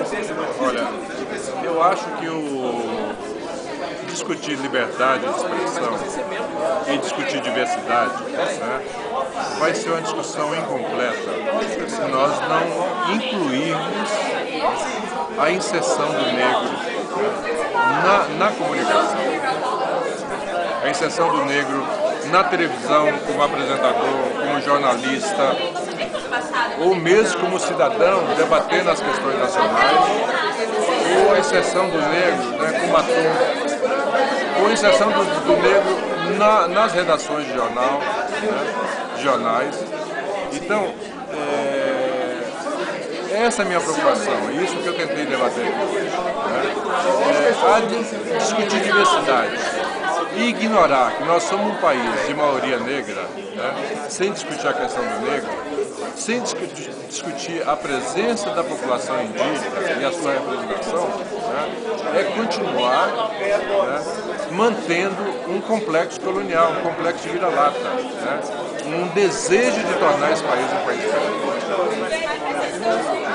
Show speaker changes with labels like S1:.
S1: Olha, eu acho que discutir liberdade de expressão e discutir diversidade, né, vai ser uma discussão incompleta se nós não incluirmos a inserção do negro, né, na comunicação. A inserção do negro na televisão, como apresentador, como jornalista, ou mesmo como cidadão debatendo as questões nacionais, ou a inserção do negro, né, como ator, ou a inserção do negro nas redações de jornal, né, de jornais. Então, essa é a minha preocupação, é isso que eu tentei debater aqui hoje. Né? Discutir diversidade e ignorar que nós somos um país de maioria negra, né, sem discutir a questão do negro, sem discutir a presença da população indígena e a sua representação, né, é continuar, né, mantendo um complexo colonial, um complexo de vira-lata, né, um desejo de tornar esse país um país diferente.